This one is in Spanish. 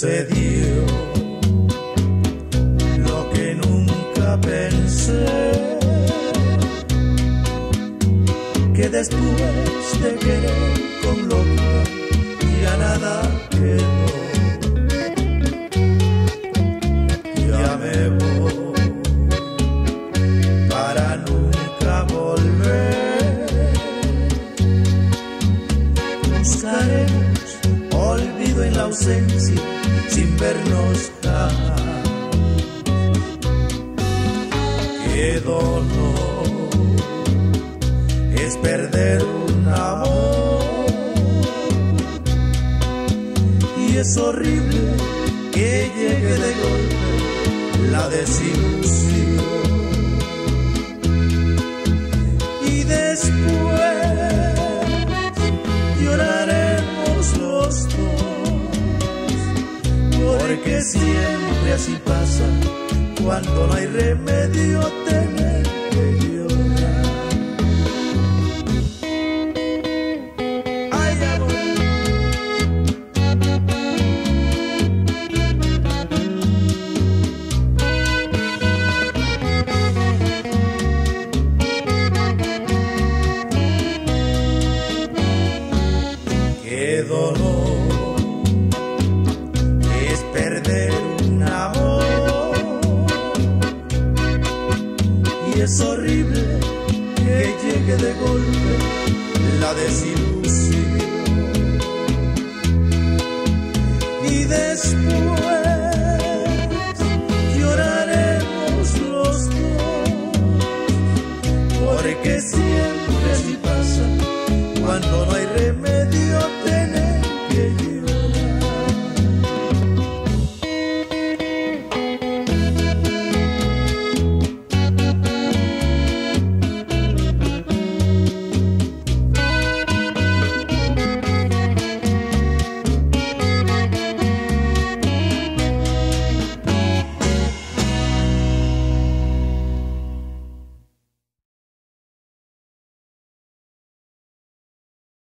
sucedió lo que nunca pensé, que después de querer con locura ya nada quedó. Ya me voy para nunca volver. Buscaremos olvido en la ausencia sin vernos jamás. Qué dolor es perder un amor, y es horrible que llegue de golpe la desilusión, y después lloraremos los dos, porque siempre así pasa cuando no hay remedio tener que llorar. Ay, amor. Qué dolor es perder un amor, y es horrible que llegue de golpe la desilusión, y después lloraremos los dos, porque siempre así pasa cuando no hay remedio.